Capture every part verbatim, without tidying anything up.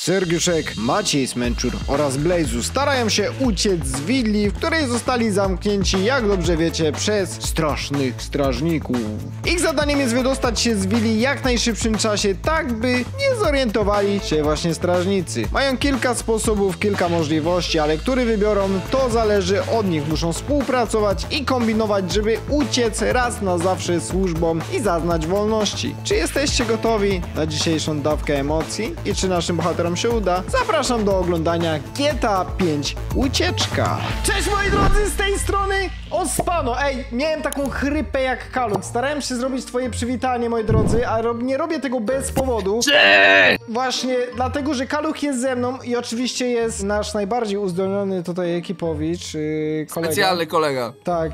Sergiuszek, Maciej Smęczur oraz Blazu starają się uciec z willi, w której zostali zamknięci, jak dobrze wiecie, przez strasznych strażników. Ich zadaniem jest wydostać się z willi w jak najszybszym czasie, tak by nie zorientowali się właśnie strażnicy. Mają kilka sposobów, kilka możliwości, ale który wybiorą, to zależy od nich. Muszą współpracować i kombinować, żeby uciec raz na zawsze służbom i zaznać wolności. Czy jesteście gotowi na dzisiejszą dawkę emocji i czy naszym bohaterom się uda? Zapraszam do oglądania G T A pięć Ucieczka. Cześć moi drodzy, z tej strony Ospano. Ej, miałem taką chrypę jak Kaluch. Starałem się zrobić twoje przywitanie, moi drodzy, a rob, nie robię tego bez powodu. Cześć! Właśnie dlatego, że Kaluch jest ze mną i oczywiście jest nasz najbardziej uzdolniony tutaj ekipowicz, yy, kolega. Specjalny kolega. Tak.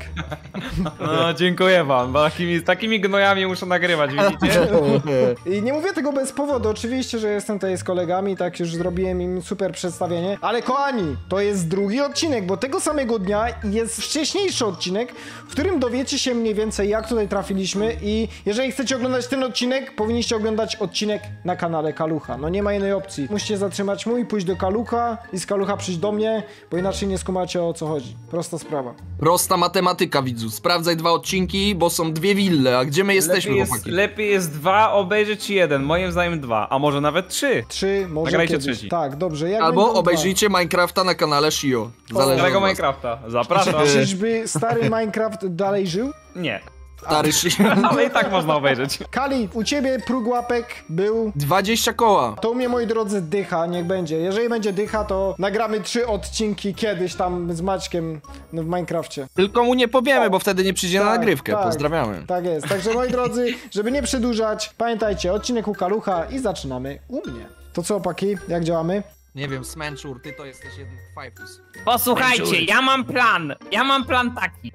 No, dziękuję wam, bo takimi, takimi gnojami muszę nagrywać, widzicie? I nie mówię tego bez powodu, oczywiście, że jestem tutaj z kolegami, tak już zrobiłem im super przedstawienie, ale kochani, to jest drugi odcinek, bo tego samego dnia jest wcześniejszy odcinek, w którym dowiecie się mniej więcej, jak tutaj trafiliśmy i jeżeli chcecie oglądać ten odcinek, powinniście oglądać odcinek na kanale Kalucha. No nie ma innej opcji. Musicie zatrzymać mój, pójść do Kalucha i z Kalucha przyjść do mnie, bo inaczej nie skumacie, o co chodzi. Prosta sprawa. Prosta matematyka, widzu. Sprawdzaj dwa odcinki, bo są dwie wille, a gdzie my jesteśmy, Lepiej jest, chłopaki? lepiej jest dwa obejrzeć jeden, moim zdaniem dwa, a może nawet trzy. Trzy, może Nagrajcie kiedyś. trzeci. Tak, dobrze. Jak Albo będą obejrzyjcie Minecrafta na kanale Shio. Zależy Starego od was. Minecrafta, zapraszam. dwa. Czyżby stary Minecraft dalej żył? Nie, Stary Shio. ale i tak można obejrzeć. Kali, u ciebie próg łapek był... dwadzieścia koła. To u mnie, moi drodzy, dycha, niech będzie. Jeżeli będzie dycha, to nagramy trzy odcinki kiedyś tam z Maćkiem w Minecrafcie. Tylko mu nie powiemy, bo wtedy nie przyjdzie na Tak, nagrywkę. tak. Pozdrawiamy. Tak jest. Także, moi drodzy, żeby nie przedłużać, pamiętajcie, odcinek u Kalucha i zaczynamy u mnie. To co, opaki? Jak działamy? Nie wiem, Smęczur, ty to jesteś jeden fajfus. Posłuchajcie, ja mam plan. Ja mam plan taki.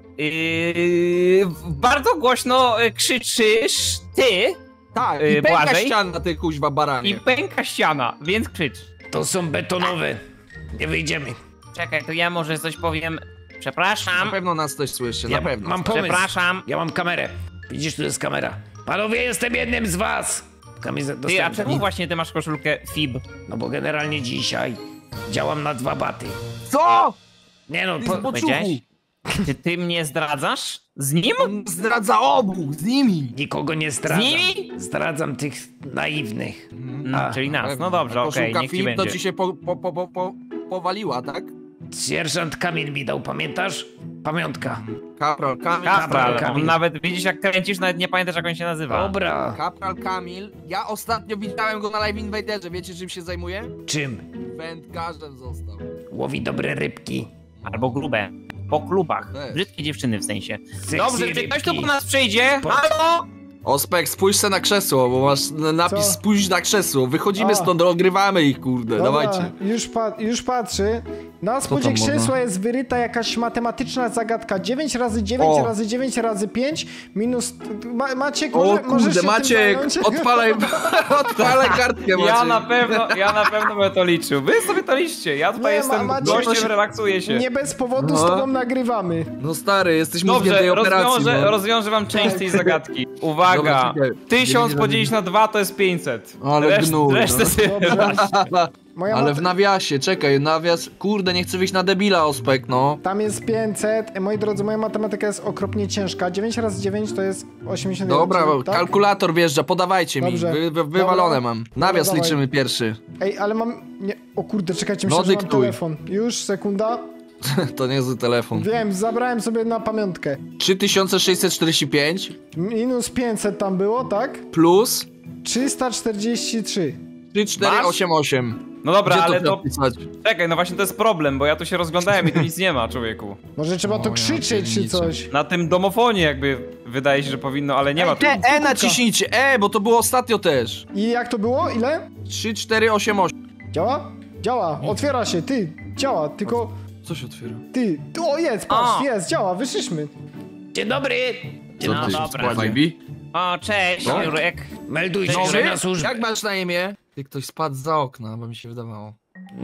Yy, bardzo głośno krzyczysz ty Tak, Yy, i pęka Błażej? ściana, ty kuźwa baranie. i pęka ściana, więc krzycz. To są betonowe. Nie wyjdziemy. Czekaj, to ja może coś powiem. Na Przepraszam. pewno nas coś słyszy, Ja na pewno. mam pomysł. Przepraszam. Ja mam kamerę. Widzisz, tu jest kamera. Panowie, jestem jednym z was. Kamizę Ty, a czemu właśnie ty masz koszulkę F I B? No bo generalnie dzisiaj działam na dwa baty. Co? Nie no, Ty po... z boczuchu. powiedziałeś? Ty, ty mnie zdradzasz? Z nim? On zdradza obu, z nimi. nikogo nie zdradzam. Z nimi? Zdradzam tych naiwnych. No, A, czyli nas. No dobrze, A okej, koszulka niech ci F I B to będzie. ci się po, po, po, po, po, powaliła, tak? Sierżant Kamil mi dał, pamiętasz? Pamiątka. Kapral Kamil. Kapral, Kamil. on nawet widzisz jak kręcisz, nawet nie pamiętasz jak on się nazywa. Dobra. Kapral Kamil. Ja ostatnio widziałem go na Live Invaderze. Wiecie, czym się zajmuje? Czym? Wędkarzem został. Łowi dobre rybki. Albo grube. Po klubach. Też. Brzydkie dziewczyny w sensie. Sexy Dobrze, czy ktoś tu rybki. po nas przyjdzie? Po- Halo? Ospek, spójrz se na krzesło, bo masz n- napis Co? spójrz na krzesło. Wychodzimy A. stąd, ogrywamy ich, kurde, Dobra, dawajcie. Już, pa już patrzy. Na spodzie tam krzesła można? jest wyryta jakaś matematyczna zagadka. dziewięć razy dziewięć O. razy dziewięć razy pięć minus... Ma Maciek, O może, możesz kurde, się Maciek, tym zająć? odpalaj, odpalaj kartkę, Maciek. Ja na pewno, ja na pewno będę to liczył. Wy sobie to liczcie, ja tutaj Nie, jestem ma- Maciek, gościem, proszę- relaksuję się. Nie bez powodu z No. tobą nagrywamy. No stary, jesteś mózgiem Dobrze, tej operacji. rozwiążę, no. rozwiążę wam część tej zagadki. Uwaga, Dobra, czekaj. tysiąc Nie podzielić na dwa to jest pięćset. Ale Reszt, gnój, resztę no. sobie Dobrze. Moja Ale mat- w nawiasie, czekaj, nawias, kurde, nie chcę wyjść na debila, Ospek, no. Tam jest pięćset. Moi drodzy, moja matematyka jest okropnie ciężka. dziewięć razy dziewięć to jest osiemdziesiąt jeden. Dobra, tak? kalkulator wjeżdża, podawajcie Dobrze. mi, wy, wy, wywalone Dobra. mam. Nawias Dobra, liczymy dawaj. pierwszy. Ej, ale mam... Nie... O kurde, czekajcie, myślę, No, że mam dyktuj. telefon. Już, sekunda. To niezły telefon. Wiem, zabrałem sobie na pamiątkę. trzy tysiące sześćset czterdzieści pięć Minus pięćset tam było, tak? plus trzysta czterdzieści trzy. trzy cztery osiem osiem. No dobra, Gdzie ale to to... napisać? Czekaj, no właśnie to jest problem, bo ja tu się rozglądałem i tu nic nie ma, człowieku. Może trzeba O, to ja krzyczeć czy pierniczę. coś. Na tym domofonie jakby wydaje się, że powinno, ale nie ma tu. E, e naciśnijcie, e, bo to było ostatnio też. I jak to było? Ile? trzy cztery osiem osiem. Działa? Działa, otwiera się, ty. Działa, tylko... Co się otwiera? Ty. Tu, o jest, patrz, O. jest, działa, wyszliśmy. Dzień dobry. Dzień No dobry. dobra. Vibe? O, cześć, No. Jurek. Meldujcie Dobry? się na służbę. Jak masz na imię? Ty ktoś spadł za okna, bo mi się wydawało.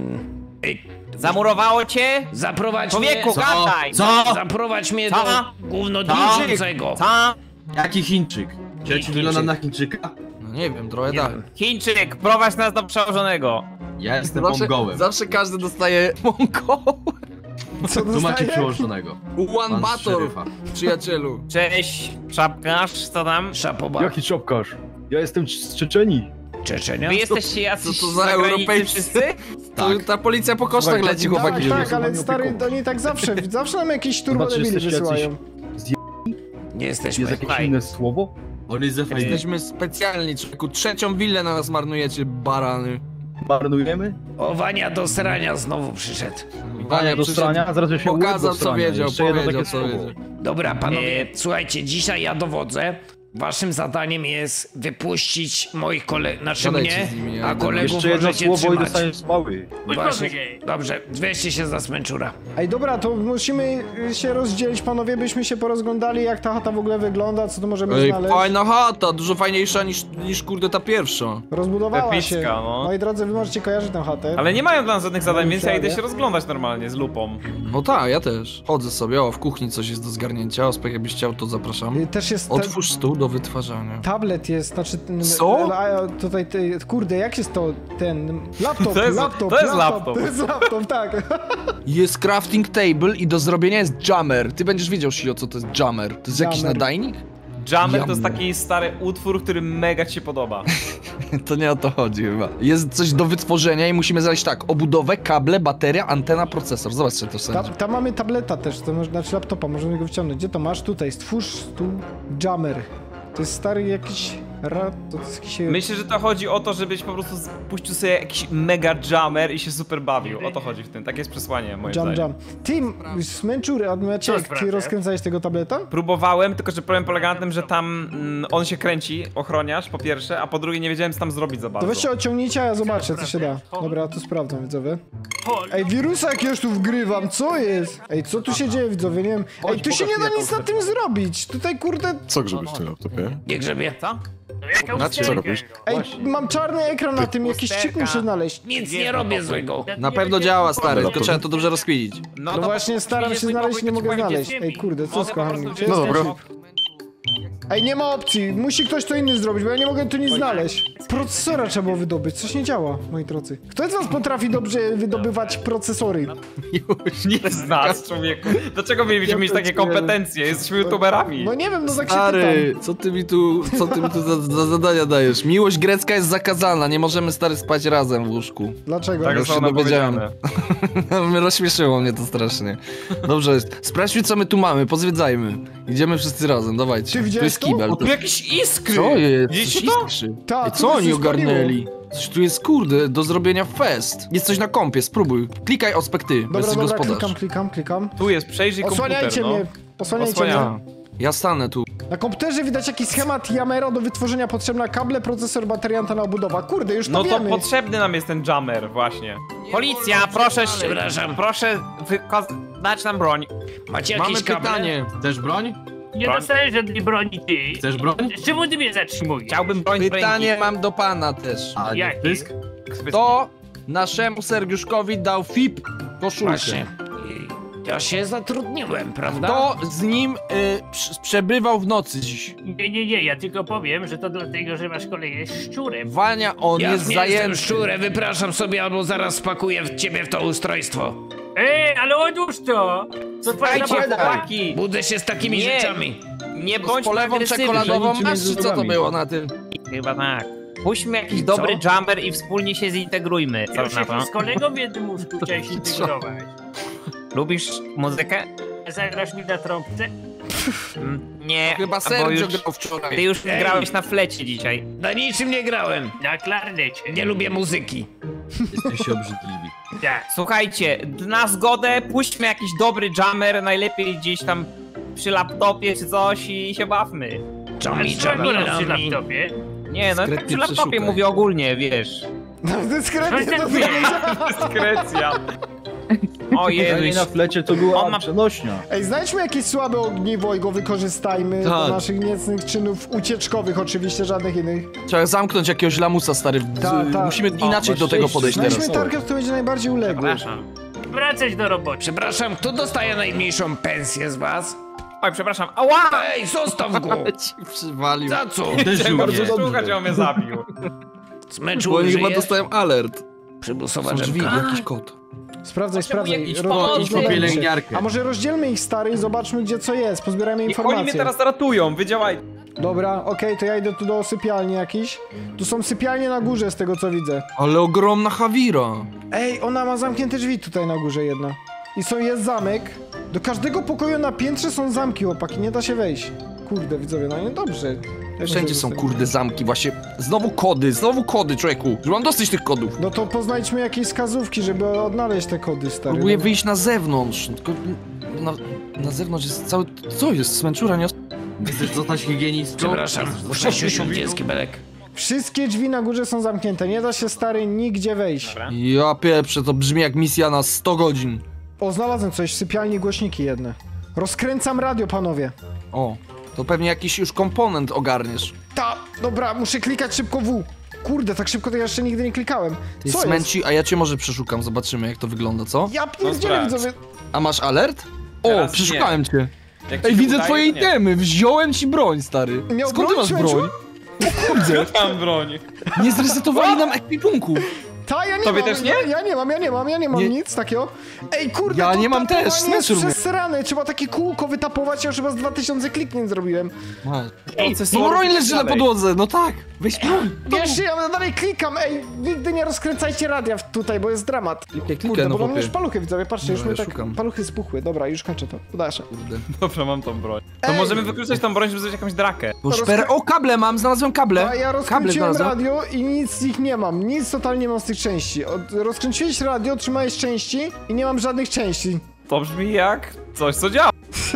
Ej, Zamurowało cię? zaprowadź Człowieku, mnie... gadaj! Co? Zaprowadź mnie Co? do głównodowodzącego. Co? Jaki Chińczyk? Czy ja ci wyglądam na Chińczyka? No nie wiem, trochę Nie tak. wiem. Chińczyk, prowadź nas do przełożonego. Ja jestem Zawsze, Mongołem. zawsze każdy dostaje Mongoł. Co Tu macie dostaje? przełożonego. One Pan battle, szeryfa. przyjacielu. Cześć, czapkarz, co tam? Szapoba. Jaki czopkarz? Ja jestem z Czeczenii. Czeczenia? Wy jesteście jacyś Co to za zagranicy Europejczycy? wszyscy? To ta policja po kosztach Słuchaj, leci, tak, chłopaki. Tak, Żeby tak, ale sobie stary, opiekować. oni tak zawsze, zawsze nam jakieś turbodebili Znaczy, jesteście wysyłają. Nie Jest jesteśmy. jakieś Słuchaj. inne słowo? On jest ze F A. Jesteśmy specjalni, człowieku. Trzecią willę na nas marnujecie, barany. Marnujemy? O, Wania do srania znowu przyszedł. Wania do przyszedł, strania, zaraz się łeb pokazał, do co strania. wiedział, Jeszcze jedno powiedział, takie co słowo. wiedział. Dobra, panowie, E, słuchajcie, dzisiaj ja dowodzę. Waszym zadaniem jest wypuścić moich kolegów, znaczy Gadajcie mnie, z nimi, ja a idę. kolegów Jeszcze jedno możecie słowo i trzymać. dostaniesz mały. Właśnie. Dobrze, weźcie się za smęczura. Ej, dobra, to musimy y, się rozdzielić, panowie, byśmy się porozglądali, jak ta chata w ogóle wygląda, co tu możemy Ej, znaleźć. fajna chata, dużo fajniejsza niż, niż kurde ta pierwsza. Rozbudowała Epicka, się. no. Moi drodzy, wy możecie kojarzyć tę chatę. Ale nie mają dla nas żadnych zadań, No, więc ja idę wcale. się rozglądać normalnie z lupą. No tak, ja też. Chodzę sobie, o, w kuchni coś jest do zgarnięcia, ospech jakbyś chciał, to zapraszam. Y, Też jest... te- Otwórz stół do wytwarzania. Tablet jest, znaczy... ten- Co? a, Tutaj, ty, kurde, jak jest to, ten... Laptop, To jest- laptop, to jest laptop. To jest laptop, tak. Jest crafting table i do zrobienia jest jammer. Ty będziesz wiedział, Sio, co to jest jammer. To jest jakiś Jammer. nadajnik? Jammer to jest Jammer. taki stary utwór, który mega ci się podoba. To nie o to chodzi chyba. Jest coś do wytworzenia i musimy znaleźć tak, obudowę, kable, bateria, antena, procesor. Zobaczcie to Ta, wszędzie. tam mamy tableta też, to może, znaczy laptopa, możemy go wciągnąć. Gdzie to masz? Tutaj, stwórz tu jammer. To jest stary jakiś... Ra, to jest jakiś... Myślę, że to chodzi o to, żebyś po prostu puścił sobie jakiś mega jammer i się super bawił. O to chodzi w tym. Takie jest przesłanie moim Jam, zdaniem. jam. Ty, smęczury, Admiaciek, ty rozkręcałeś tego tableta? Próbowałem, tylko że problem polega na tym, że tam mm, on się kręci, ochroniarz po pierwsze, a po drugie nie wiedziałem co tam zrobić za To bardzo. weźcie odciągnijcie, a ja zobaczę, co się da. Dobra, to sprawdzam, widzowie. Ej, wirusa jakiegoś tu wgrywam, co jest? Ej, co tu się dzieje, widzowie, nie wiem. Ej, tu się nie da nic na tym zrobić. Tutaj, kurde... Co grzebiesz w tym laptopie? Nie grzebie. Co? Znaczy, Co robisz? Ej, mam czarny ekran na tym, jakiś cik muszę znaleźć. Nic nie robię złego. Na pewno działa, stary, tylko trzeba to dobrze rozkminić. No, No właśnie, staram się znaleźć, nie mogę znaleźć. Ej, kurde, co z kochani? No dobra. Ej, nie ma opcji, musi ktoś to inny zrobić, bo ja nie mogę tu nic znaleźć. Procesora trzeba było wydobyć, coś nie działa, moi drodzy. Kto z was potrafi dobrze wydobywać procesory? Już Nie z nas, człowieku. Dlaczego mielibyśmy mieć takie kompetencje? Jesteśmy youtuberami. No nie wiem, no tak się Stary, pytam. co ty mi tu, co ty mi tu za, za zadania dajesz? Miłość grecka jest zakazana, nie możemy, stary, spać razem w łóżku. Dlaczego? Tak już zostało się nam dowiedziałem. powiedziane. Rozśmieszyło mnie to strasznie. Dobrze jest. Sprawdźmy, co my tu mamy, pozwiedzajmy. Idziemy wszyscy razem, dawajcie. Ty Tu widziałeś jest to? kibel. O, To... tu jakieś iskry! Co jest? Widzieliście Coś to? iskrzy. Ta, Ej, tu co się oni spaliło. ogarnęli? Coś tu jest, kurde, do zrobienia fest. Jest coś na kompie, spróbuj. Klikaj ospekty, bo Dobra, jesteś dobra, gospodarz. klikam, klikam, klikam. Tu jest, przejrzyj komputer, Osłaniajcie no. mnie, osłaniajcie Osłaniam. mnie. Ja stanę tu. Na komputerze widać jakiś schemat Jammera do wytworzenia potrzebna kable, procesor, bateria, antena, obudowa. Kurde, już to No to wiemy. potrzebny nam jest ten jammer, właśnie. Policja, proszę, Przepraszam. proszę wyko- dać nam broń. Macie jakieś Mamy kable? pytanie. Chcesz broń? Nie Broń? dostajesz żadnej broni, ty. Chcesz broń? Czemu ty mnie zatrzymujesz? Chciałbym broń z Pytanie ręki. mam do pana też. A nie Jaki? pysk? Kto naszemu Sergiuszkowi dał F I P koszulkę? Właśnie. Ja się zatrudniłem, prawda? Kto z nim y, prz- przebywał w nocy dziś? Nie, nie, nie, ja tylko powiem, że to dlatego, że wasz kolega jest szczurem. Wania, on Ja jest nie jestem zajęty. szczurem, wypraszam sobie albo zaraz spakuję w ciebie w to ustrojstwo. Ej, ale odłóż to! To twoja Słuchajcie, zabawa. chłopaki, Budzę się z takimi Nie. rzeczami. nie Z bądźmy polewą agresywni. czekoladową Nic masz, między czy co to nogami. było na tym? Chyba tak. Puśćmy jakiś I dobry co? jammer i wspólnie się zintegrujmy. Co Już na to? się z kolegą w jednym łóżku chciałeś integrować. Lubisz muzykę? Zagrasz mi na trąbce? Mm, Nie, Chyba bo Sergio już, grał wczoraj. ty już Ej. grałeś na flecie dzisiaj. Na niczym nie grałem. Na klarnecie. Nie lubię muzyki. Jesteście obrzydliwi. Tak. Słuchajcie, na zgodę puśćmy jakiś dobry jammer, najlepiej gdzieś tam przy laptopie czy coś i się bawmy. A Czami, co akurat przy czami, laptopie? Nie, no tak Dyskretnie przy laptopie przeszukaj. mówię ogólnie, wiesz. No, dyskretnie Coś to tak zrobić. Dyskrecja. Ojej, Granie na flecie to była On ma- przenośnia. Ej, znajdźmy jakieś słabe ogniwo i go wykorzystajmy do Tak. naszych niecnych czynów ucieczkowych, oczywiście, żadnych innych. Trzeba zamknąć jakiegoś lamusa, stary. Z- Ta, ta. Musimy inaczej masz do tego szczęście. podejść Znajdźmy teraz. target, który będzie najbardziej uległy. przepraszam. Wracać do roboty. Przepraszam, kto dostaje najmniejszą pensję z was? Oj, przepraszam. Ała! Ej, zostaw go! Ci przywalił. Za co? Uderzył Bardzo mnie. słuchać, on mnie zabił. Zmęczył, Bo oni chyba żyjesz? dostają alert. Przymusowa Są drzwi, drzemka. jakiś kod. Sprawdzaj, sprawdzaj. iść Ro- po- rozglądajmy iść po się. pielęgniarkę. A może rozdzielmy ich, stary, i zobaczmy, gdzie co jest. Pozbierajmy Niech oni mnie informacje. teraz ratują, wydziałaj. Dobra, okej, to ja idę tu do sypialni jakiś. Tu są sypialnie na górze, z tego co widzę. Ale ogromna Hawira. Ej, ona ma zamknięte drzwi tutaj na górze jedna. I są, jest zamek. Do każdego pokoju na piętrze są zamki, chłopaki, nie da się wejść. Kurde, widzowie, no nie dobrze. Jak Wszędzie może są zostać? kurde zamki, właśnie. Znowu kody, znowu kody, człowieku. Że mam dosyć tych kodów. No to poznajdźmy jakieś wskazówki, żeby odnaleźć te kody, stary. Próbuję No. wyjść na zewnątrz, tylko na, na zewnątrz jest cały... Co jest? Smęczura, nie? Chcesz zostać higienistą? Przepraszam, muszę się usiąść, kibelek. Wszystkie drzwi na górze są zamknięte, nie da się, stary, nigdzie wejść. Ja pieprze, to brzmi jak misja na sto godzin. O, znalazłem coś, w sypialni głośniki jedne. Rozkręcam radio, panowie. O, to pewnie jakiś już komponent ogarniesz. Ta, dobra, muszę klikać szybko W. Kurde, tak szybko to ja jeszcze nigdy nie klikałem. Ty Co jest? smęci, a ja cię może przeszukam, zobaczymy jak to wygląda, co? Ja pierdzielę, sprawdź. widzowie. A masz alert? O, Teraz przeszukałem cię. Jak ci Ej, się widzę udaje, twoje to nie. itemy, wziąłem ci broń, stary. Miał Skąd ty broń, masz Śmieciu? broń? Kurde, Tam broń. nie zresetowali nam ekwipunku. Ta, ja nie Tobie mam, też nie? Ja, ja nie mam, ja nie mam, ja nie mam Nie. nic takiego. Ej, kurde, Ja to nie mam też, tapowanie jest smęczył mnie. przesrane. Trzeba takie kółko wytapować, ja już chyba z dwa tysiące kliknięć zrobiłem. Ej, No broń leży na podłodze, no tak. Weź broń. Wiesz, ja dalej klikam, ej, nigdy nie rozkręcajcie radia w- tutaj, bo jest dramat. Klikaj, Kurde, klikaj, no bo mam chłopie. już paluchy, widzowie, patrzcie, już Dobra, mi ja tak szukam. paluchy spuchły. Dobra, już kończę to, uda się. Kurde. Dobra, mam tą broń. To Ej! możemy wykluczać tą broń, żeby zrobić jakąś drakę. Bo szper... O, kable mam, znalazłem kable. A ja Kable rozkręciłem znalazłem. radio i nic z nich nie mam, nic totalnie nie mam z tych części. Od, rozkręciłeś radio, trzymałeś części i nie mam żadnych części. To brzmi jak coś, co działa.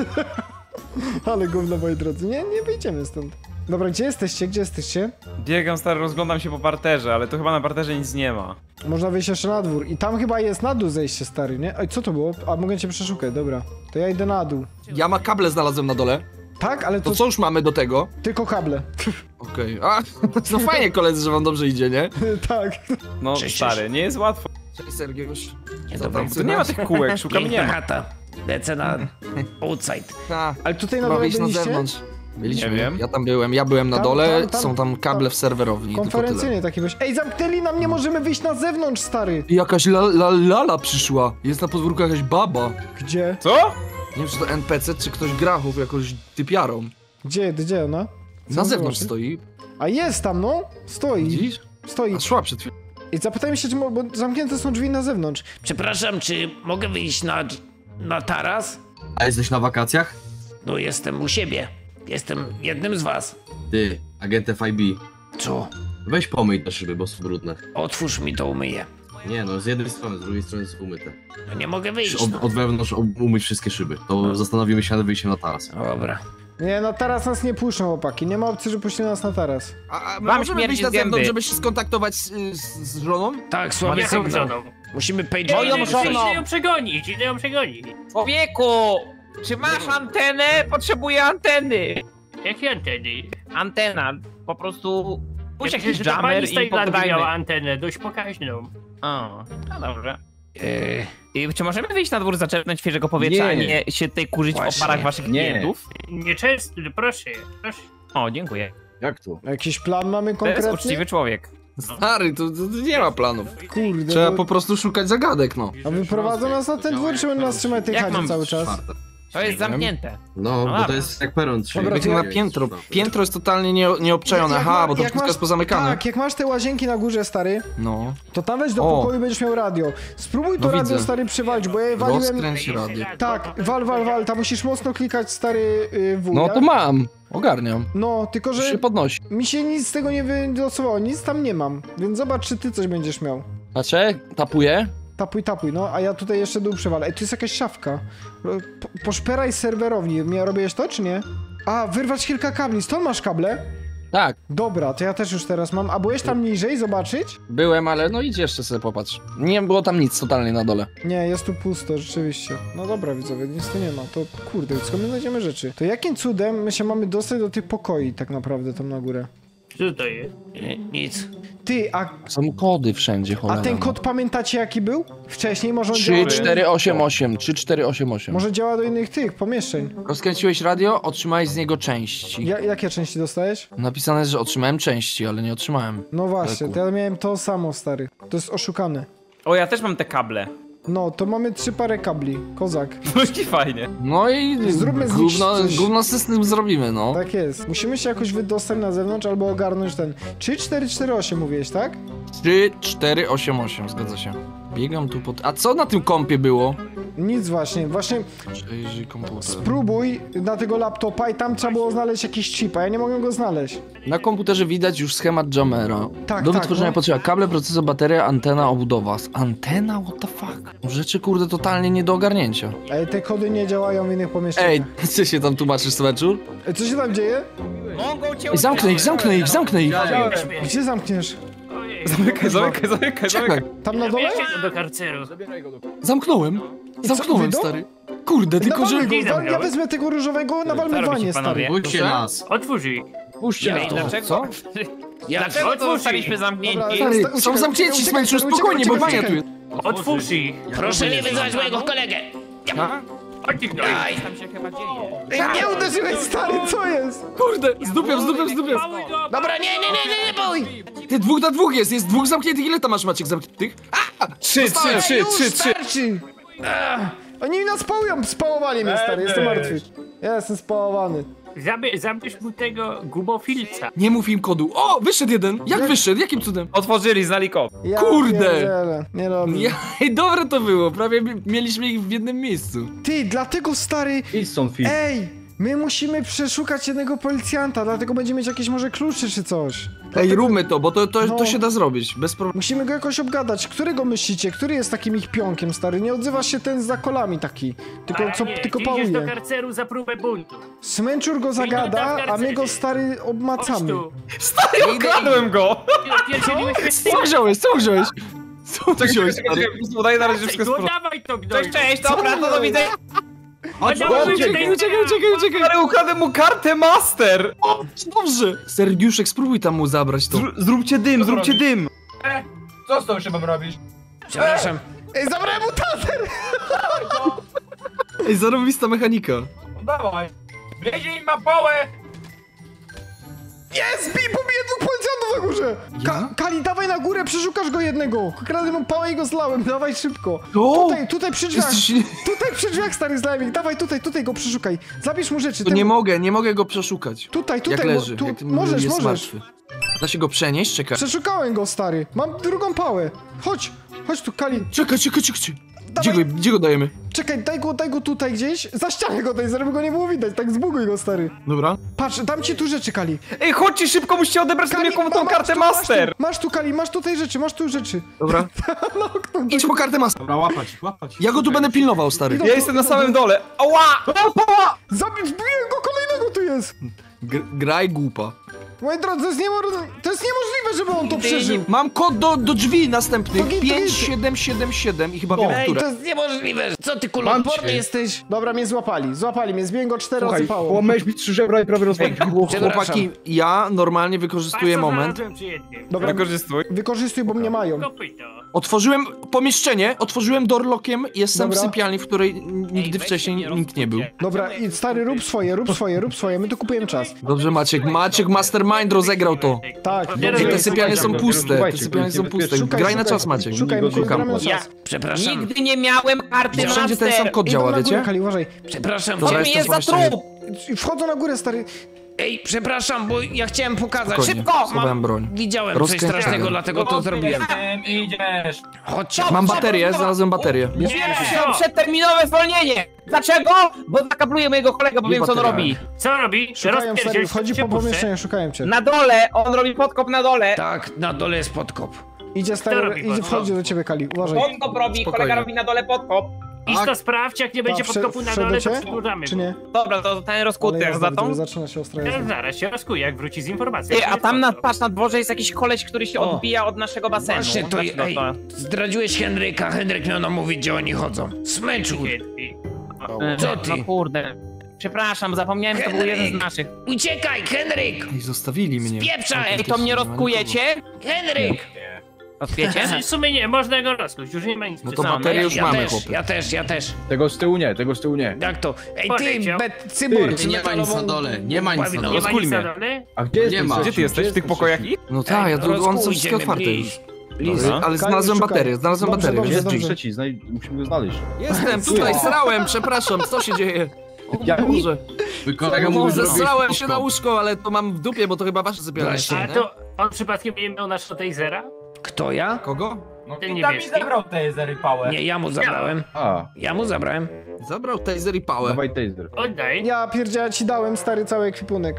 Ale gówno, moi drodzy, nie, nie wyjdziemy stąd. Dobra, gdzie jesteście, gdzie jesteście? Biegam, stary, rozglądam się po parterze, ale tu chyba na parterze nic nie ma. Można wyjść jeszcze na dwór i tam chyba jest na dół zejście, stary, nie? Oj, co to było? A mogę cię przeszukać, dobra. To ja idę na dół. Ja ma kable znalazłem na dole. Tak, ale to, To co już mamy do tego? tylko kable. Okej, a no fajnie koledzy, że wam dobrze idzie, nie? Tak. No, Cześć, stary, nie jest łatwo. Cześć Sergiusz. Nie, Co dobra, tam, Tu nie ma tych kółek, szukam, piękna nie ma. chata. Lecę na outside. Ha, Ale tutaj na chyba dole wyjść na byliście? zewnątrz. Byliśmy, Nie wiem. ja tam byłem, ja byłem na Tam, dole, tam, tam, są tam kable w serwerowni, tylko tyle. Konferencyjnie taki byś. Ej, zamknęli nam, nie możemy wyjść na zewnątrz, stary. I jakaś la, la, lala przyszła, jest na podwórku jakaś baba. Gdzie? Co? Nie wiem, czy to N P C, czy ktoś grachów jakąś typiarą. Gdzie, gdzie ona? Co Na mam zewnątrz zobaczyć? stoi, A jest tam, no. Stoi. widzisz? Stoi. A szła przed chwilą. I zapytajmy się, czy mo- bo zamknięte są drzwi na zewnątrz. Przepraszam, czy mogę wyjść na, na taras? A jesteś na wakacjach? No jestem u siebie. Jestem jednym z was. Ty, agent F I B. Co? Weź pomyj te szyby, bo są brudne. Otwórz mi to umyję. Nie no, z jednej strony, z drugiej strony są umyte. No nie mogę wyjść. Od, No. od wewnątrz um- umyj wszystkie szyby. To zastanowimy się nad wyjściem na taras. Dobra. Nie, na taras nas nie puszczą, chłopaki. Nie ma opcji, że puścili nas na taras. A, a Mam możemy śmierć wyjść na z gęby. zewnątrz, żeby się skontaktować z, z, z żoną? Tak, słaby Jaką sygnał. żoną? Musimy Idę, page'ować. Moją idę, żoną. idę ją przegonić, idę ją przegonić. Człowieku! Czy masz antenę? Potrzebuję anteny. Jakie anteny? Antena, po prostu... Puść Ja jakiś myślę, że to jammer pani z i Tajlandii pogadajmy. miała antenę, dość pokaźną. O, no dobrze. Yy, I czy możemy wyjść na dwór, zaczerpnąć świeżego powietrza, a Nie. nie się tutaj kurzyć Właśnie. w oparach waszych Nie. klientów? Nieczęsto, proszę, proszę. O, dziękuję. Jak to? Jakiś plan mamy To jest konkretny? uczciwy człowiek. Stary, to, to, to nie ma planów. Kurde, Trzeba no- po prostu szukać zagadek, no. A wyprowadzą nas na ten dwór, czy będą nas trzymać w tej Jak chacie mam cały czas? Czwarte. To jest zamknięte. No, bo dobra. to jest jak peron. czyli Dobra, Wejdźmy to na ja- piętro. Piętro jest totalnie nie, nieobczajone. Jak Aha, ma- bo to jak wszystko masz- jest pozamykane. Tak, jak masz te łazienki na górze, stary, No. to tam weź do O. pokoju i będziesz miał radio. Spróbuj to No radio, widzę. stary, przywalić, bo ja je waliłem... Rozkręć radio. Tak, wal, wal, wal, tam musisz mocno klikać, stary, yy, w. No to mam. Ogarniam. No, tylko Już że się podnosi. mi się nic z tego nie wylosowało, nic tam nie mam. Więc zobacz, czy ty coś będziesz miał. Patrzę, tapuję. Tapuj, tapuj, no, a ja tutaj jeszcze dół przewalę. Ej, tu jest jakaś szafka. Po, poszperaj z serwerowni. Ja robisz to, czy nie? A, wyrwać kilka kabli. Stąd masz kable? Tak, Dobra, to ja też już teraz mam. A byłeś tam niżej zobaczyć? byłem, ale no idź jeszcze sobie popatrz. Nie było tam nic totalnie na dole. Nie, jest tu pusto, rzeczywiście. No dobra, widzowie, nic tu nie ma. To kurde, skąd my znajdziemy rzeczy? To jakim cudem my się mamy dostać do tych pokoi tak naprawdę tam na górę? Co to jest? Nie, nic. Ty, a, Są kody wszędzie, a cholera. ten no. kod pamiętacie jaki był? Wcześniej może on trzy działa, cztery osiem osiem, trzy cztery osiem osiem. może działa do innych tych pomieszczeń. Rozkręciłeś radio, otrzymałeś z niego części. Ja, jakie części dostajesz? Napisane jest, że otrzymałem części, ale nie otrzymałem. No właśnie, Leku. to ja miałem to samo, stary. To jest oszukane. O, ja też mam te kable. No, to mamy trzy pary kabli. Kozak. Właśnie fajnie. No i Zróbmy z nich gówno, coś. gówno system zrobimy, no. Tak jest. Musimy się jakoś wydostać na zewnątrz albo ogarnąć ten... trzy cztery cztery osiem mówiłeś, tak? trzy cztery osiem osiem, zgadza się. Biegam tu pod... A co na tym kompie było? Nic właśnie. Właśnie Przejrzyj komputer. spróbuj na tego laptopa i tam trzeba było znaleźć jakiś chip, a ja nie mogę go znaleźć. Na komputerze widać już schemat jammera. Tak, Do tak, wytworzenia no. potrzeba kable, procesor, bateria, antena, obudowa. Antena? What the fuck? Rzeczy kurde totalnie nie do ogarnięcia. Ej, te kody nie działają w innych pomieszczeniach. Ej, co się tam tłumaczysz, Smeczur? Ej, co się tam dzieje? Mogą cię Ej, zamknę ich, zamknę ich, zamknę ich! Gdzie zamkniesz? Ojej. Zamykaj, zamykaj, zamykaj, Czekaj, zamykaj. Tam na dole? Bierzcie go do karceru. zamknąłem. Zamknąłem, wyjdą? stary. Kurde, tylko że... Nawalmy go, Idę, wal- ja miałem. wezmę tego różowego, nawalmy Co robicie, wanie, stary. panowie? Bójcie nas. Otwórz ich. Puśćcie Ej, to. dlaczego? Co? Ja Dlaczego to Otwórz zostaliśmy ich. zamknięci? Dobra, Stary, Uciekaj, są zamknięci, uciekaj, Smeczur, uciekaj, spokojnie, bo uciekaj, Wania tu uciekaj. jest. Otwórz ich. Proszę nie wyzywać mojego kolegę. Chodź ich do Daj. Tam się chyba dzieje. Ej, nie uderzyłeś, stary, co jest? Kurde, zdupiam, zdupiam, zdupiam. Pałuj go, Dobra, nie, nie, nie, nie, nie, bój. Ty, dwóch na dwóch jest, jest dwóch zamkniętych. Ile tam masz, Maciek, zamkniętych? Trzy, trzy, Ej, trzy, już trzy, trzy. starczy! Ach, oni nas pałują, spałowanie mnie, stary, jestem martwy. Ja jestem spałowany. Zabie- Zabierz mu tego gubofilca. Nie mów im kodu. O, wyszedł jeden. Jak wyszedł? Jakim cudem? Otworzyli, znali kod. Ja Kurde! pierdzielę, nie robię. Ja, ej, dobre to było. Prawie mi- mieliśmy ich w jednym miejscu. Ty, dlatego, stary, Idź stąd, Fil. ej, my musimy przeszukać jednego policjanta, dlatego będziemy mieć jakieś może klucze czy coś. Ej, Dlatego róbmy to, bo to, to, No. to się da zrobić. Bez problemu. musimy go jakoś obgadać. Którego myślicie? Który jest takim ich pionkiem, stary? Nie odzywa się ten za kolami taki, tylko A co, nie, tylko ty idziesz do pałuje. karceru za próbę buntu. Smęczur go zagada, a my go, stary, Chodź obmacamy. tu. Stary, ukradłem go! Pierdzieliłeś mnie z Co wziąłeś? Co wziąłeś? Co Czekaj, wziąłeś, czekaj, stary? czekaj, po prostu udaję na razie wszystko No spro... dawaj to, gnoj. Cześć, cześć, dobra, to do widzenia. Uciekaj, uciekaj, uciekaj, uciekaj. Stary, ukradłem mu kartę master! O, dobrze. Sergiuszek, spróbuj tam mu zabrać to. Zr zróbcie dym, zróbcie dym! Co z tą szybą robisz? Przepraszam. Ej, zabrałem mu taser! Ej, zarobista mechanika. Dawaj. Wiezie im na pałę. Jest! Bij, pobiję dwóch policjantów na górze! Ka Kali, dawaj na górę, przeszukasz go jednego! Kradłem mu pałę i go zlałem, dawaj szybko! To? Tutaj, tutaj przy drzwiach! Jesteś... Tutaj przy drzwiach, stary, zlałem ich! Dawaj tutaj, tutaj go przeszukaj! Zabierz mu rzeczy! To ten- nie mogę, nie mogę go przeszukać. Tutaj, tutaj, Jak mo- leży, tu, jak możesz, jest możesz! martwy. Da się go przenieść? Czekaj. Przeszukałem go, stary! Mam drugą pałę! Chodź! Chodź tu, Kali! Czekaj, czekaj, czekaj. Gdzie Dawaj. go, gdzie go dajemy? Czekaj, daj go, daj go tutaj gdzieś! Za ścianę go daj, żeby go nie było widać, tak zbuguj go, stary! Dobra. Patrz, dam ci tu rzeczy, Kali! Ej, chodźcie szybko, musicie odebrać Kali, sobie tą ma- masz kartę tu, masz master! tu, Masz tu, Kali, masz tutaj rzeczy, masz tu rzeczy! Dobra. No, kto Idź po kartę master. Dobra, łapać ich, łapać ich. Ja go tu będę pilnował, stary. Idą- Ja jestem na samym dole. Ała! Zabić, zbiłem go, kolejnego tu jest! Gr graj głupa. Moi drodzy, to jest, niemo to jest niemożliwe, żeby on to przeżył! Mam kod do, do drzwi następnych. To git, to pięć git. siedem siedem siedem i chyba wiem, Ej, które. to jest niemożliwe. Co ty Mam kuloodporny cię. jesteś? jesteś! Dobra, mnie złapali, złapali mnie, zbiłem go cztery Słuchaj, razy pałą. połamałeś mi trzy żebra i prawie rozwalić. Chłopaki, ja normalnie wykorzystuję moment. Dobra, Wykorzystuj. wykorzystuj, bo mnie mają. Kopyto. Otworzyłem pomieszczenie, otworzyłem doorlockiem i jestem Dobra. w sypialni, w której nigdy wcześniej nikt nie był. Dobra, i stary, rób swoje, rób swoje, rób swoje, my tu kupujemy czas. Dobrze, Maciek. Maciek Mastermind rozegrał to. Tak, Ej, dobrze. te sypialnie są puste, te Szukajcie, sypialnie są szukajcie. puste. Szukaj, Graj na szukaj. czas, Maciek. Szukaj, my tu Szukam. gramy na Ja czas. Przepraszam. nigdy nie miałem karty I wszędzie ten sam master. kod Idą działa, na górę, wiecie? Kali, uważaj. Przepraszam. Dobra, Co mi jestem jest za pomieszczeniu. trup? I wchodzą na górę, stary. Ej, przepraszam, bo ja chciałem pokazać. Spokojnie, Szybko! schowałem broń. Widziałem coś Rozkręć strasznego, tego. dlatego to zrobiłem. Idziesz. Chodźcie. Mam baterię, znalazłem baterię. Nie, to przedterminowe zwolnienie. Dlaczego? Bo zakapluję mojego kolegę, bo Nie wiem co on bateria. robi. Co robi? Szukają, stary, Rozpierdziel wchodzi się po puszczę. pomieszczeniu, szukają cię. Na dole, on robi podkop na dole. Tak, na dole jest podkop. Idzie Kto stary, robi idzie, podkop? wchodzi do ciebie, Kali, uważaj. Podkop robi, Spokojnie. kolega robi na dole podkop. Idź to sprawdź, jak nie będzie Ta, podkopu na wszedł dole, do to ciebie? przedłużamy. Czy nie? Dobra, to ten rozkuty Ale jak jazda, za tą. widzę, zaczyna się ostra Teraz jazda. zaraz się rozkuje, jak wróci z informacją. Ty, a tam na, patrz na dworze jest jakiś koleś, który się O. odbija od naszego basenu. Właśnie to, Znaczy, no ej, zdradziłeś Henryka, Henryk miał nam mówić, gdzie oni chodzą. Smęczu. E, Co ty? No kurde. Przepraszam, zapomniałem, że to był jeden z naszych. Uciekaj, Henryk! Ej, zostawili mnie. Spieprzaj! Ej, to mnie rozkujecie? Henryk! Rozkujecie? W sumie nie, można go rozkuć, już nie ma nic No przy to samym. baterię już Ja mamy, też, chłopie. ja też, ja też. Tego z tyłu nie, tego z tyłu nie. Jak to? Ej, ty, Poleciał. bet, cybor, Ty, nie ma nic na dole, nie ma nic na Nie dole. ma Rozkuj nic na mnie. dole? A gdzie jesteś? ma. Cześć? Gdzie ty jesteś? W tych pokojach ich? No tak, ja tu, one są wszystkie otwarte już. Ale znalazłem szukaj. baterię, znalazłem Dobrze, baterię. dobrze, Jest dobrze. G. Trzeci, znaj... musimy go znaleźć. Jestem, tutaj srałem, przepraszam, co się dzieje? O Jak? Boże. Wykolega No, mówi, że zesrałem się na łóżko, ale to mam w dupie, bo to chyba wasze sypialnie. Właśnie. A to on przypadkiem nie miał naszego tasera? Kto ja? Kogo? No Ten i tam mi niebieski. zabrał taser i pałę. Nie, ja mu zabrałem. A, Ja mu zabrałem. Zabrał taser i pałę. dawaj taser. Oddaj. Ja pierdziela ci dałem, stary, cały ekwipunek.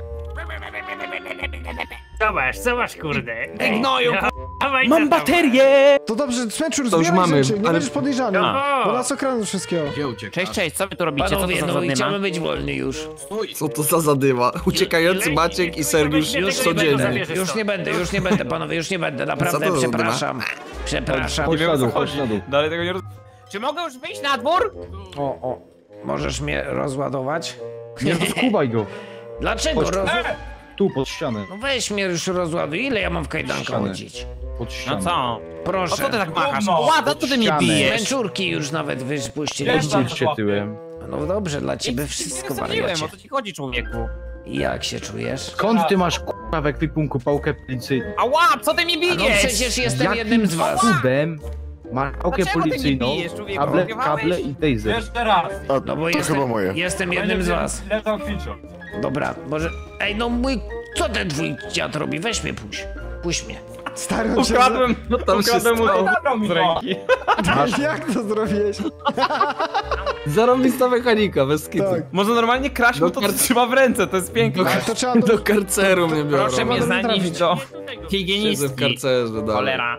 Zobacz, zobacz, kurde. Ej, gnoju, no, dawaj, Mam dawaj. baterię! To dobrze, Smeczur, To już zbieraj mamy, rzeczy, nie ale- będziesz podejrzany. A. Bo nas okradł wszystkiego. Gdzie uciekasz? Cześć, cześć, co wy tu robicie? Co to Panowie, za no zadyma? chciałbym być wolny już. Stój! Co to za zadyma? Uciekający Ile- Maciek i ile- Sergiusz ile- już ile- ile- codziennie. zabierzesz Już to? nie będę, już nie będę, panowie, już nie będę. Co Naprawdę to za przepraszam. Przepraszam. Chodź wiem, na o dół, co chodź chodzi. na dół. Dalej tego nie roz... Czy mogę już wyjść na dwór? O, o. Możesz mnie rozładować? Nie rozkubaj go. Dlaczego? Chodź. Roz... Tu, pod ścianę. No weź mnie już rozładuj. Ile ja mam w kajdankach Ścianę. chodzić? Pod No ścianę. co? O Proszę. co ty tak machasz? Trudno. Ła, co ty mnie Ścianę. bijesz? Męczurki już nawet wypuściliście. Odwróć się tyłem. No dobrze, dla ciebie wszystko Zabiłem, wariacie. o co ci chodzi, człowieku? Jak się czujesz? Skąd ty masz k***a w ekwipunku pałkę policyjną? Ała, co ty mi A no bijesz? przecież jestem Jakim jednym z was. cudem masz pałkę Dlaczego ty mnie policyjną, bijesz, człowieku? kable, Robiewałeś? kable i taser? Jeszcze raz. No bo jestem, jestem jednym z was. Ile tam kwiczą? Dobra, może... Ej, no mój... Co ten twój dziad robi? Weź mnie puść. Puść mnie. Stary, on się... Ukradłem, No tam się ukradłem mu stało. to Zabrał mi z to. ręki. Jak to zrobiłeś? Zarobista mechanika, bez kitu. Tak. Można normalnie kraść mu to, co trzyma w ręce, to jest piękne. Ale to trzeba... Do karceru mnie biorą. Proszę mnie Trzeba zanieść trafić. do Siedzę w higienistki. karcerze dalej. Cholera.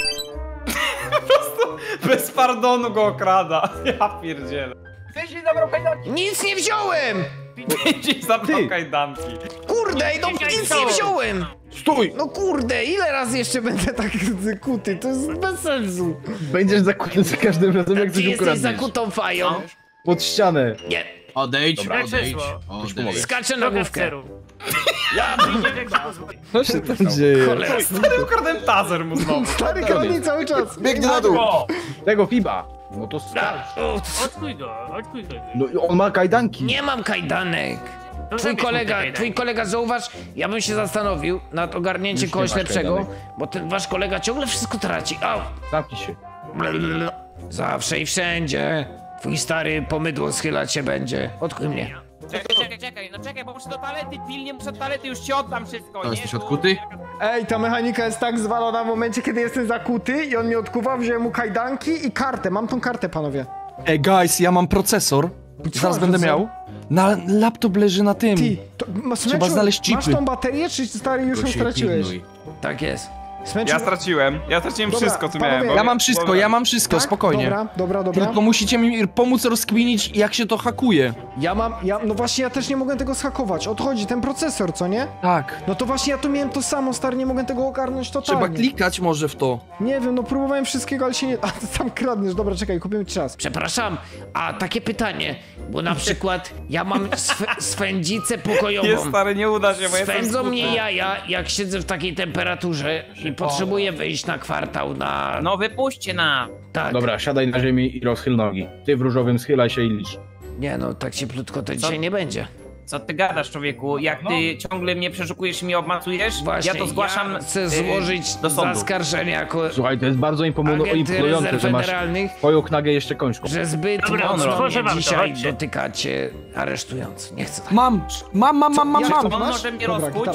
Bez pardonu go okrada. Ja pierdzielę. Ty się zabrał kajdanki. Nic nie wziąłem! Dziś zabrał kajdanki. Kurde, no nic nie wziąłem! Stój! No kurde, ile razy jeszcze będę tak kuty? To jest bez sensu. Będziesz zakuty za każdym razem, jak Ty coś jesteś ukradniesz. zakutą fają. Pod ścianę. Nie, Odejdź, Dobra. odejdź, Krzesło. odejdź. skaczę na Do główkę. karceru. Ja Nie tak się pozwoli. Co się tam dzieje? cholera. Stary, ukradłem taser mu znowu. Stary kradnie cały czas. Biegnie na dół. O, Tego Fiba. No to stary. Odkuj go, odkuj go. No i on ma kajdanki. Nie mam kajdanek. To Twój zabierz mu te kolega, kajdanki. twój kolega, zauważ, ja bym się zastanowił nad ogarnięciem Już nie kogoś masz lepszego, kajdanek. bo ten wasz kolega ciągle wszystko traci. Au! Zamknij się. Blablabla. Zawsze i wszędzie. Twój stary pomydło schylać się będzie. Odkuj mnie. Czekaj, czekaj, czekaj, no czekaj, bo muszę do toalety, pilnie muszę do toalety, już ci oddam wszystko, To nie? jesteś Tu- odkuty? Ej, ta mechanika jest tak zwalona w momencie, kiedy jestem zakuty i on mnie odkuwa, wziąłem mu kajdanki i kartę. Mam tą kartę, panowie. Ej, guys, ja mam procesor. Zaraz będę procesor? miał. Na laptop leży na tym. Ty, to, ma, Smeczu, znaleźć masz chipy. tą baterię, czy stary już Tylko ją się straciłeś? pilnuj. Tak jest. Smeczu, Ja straciłem. Ja straciłem Dobra, wszystko, co panowie, miałem. bo- Ja mam wszystko, bo- ja mam wszystko, tak? spokojnie. Dobra, dobra, dobra. Tylko musicie mi pomóc rozkminić, jak się to hakuje. Ja mam, ja, no właśnie ja też nie mogę tego zhakować. Odchodzi ten procesor, co nie? Tak. No to właśnie ja tu miałem to samo, stary, nie mogę tego ogarnąć totalnie. Trzeba klikać może w to. Nie wiem, no próbowałem wszystkiego, ale się nie... A, ty tam kradniesz, dobra, czekaj, kupimy ci czas. Przepraszam, a takie pytanie, bo na przykład ja mam sw swędzicę pokojową. Nie, stary, nie uda się, bo jestem Swędzą smutny. mnie jaja, jak siedzę w takiej temperaturze i potrzebuję wyjść na kwartał na... No wypuśćcie na... tak. Dobra, siadaj na ziemi i rozchyl nogi. Ty w różowym schylaj się i licz. Nie no, tak cieplutko to dzisiaj nie będzie. Co ty gadasz, człowieku? Jak ty ciągle mnie przeszukujesz i mnie obmacujesz, Właśnie, ja to zgłaszam ja chcę y, złożyć do sądu. zaskarżenie jako Słuchaj, to jest bardzo imponujące, agenty imponujące rezerw że masz federalnych, twoją knagę jeszcze kończką. że zbyt Dobra, mocno otworzę mnie wam to, dzisiaj chodźcie. dotykacie aresztując. Nie chcę tak. Mam, mam, mam, mam, mam, Jak mam. to On masz? może mnie Dobra, rozkuć? gitara.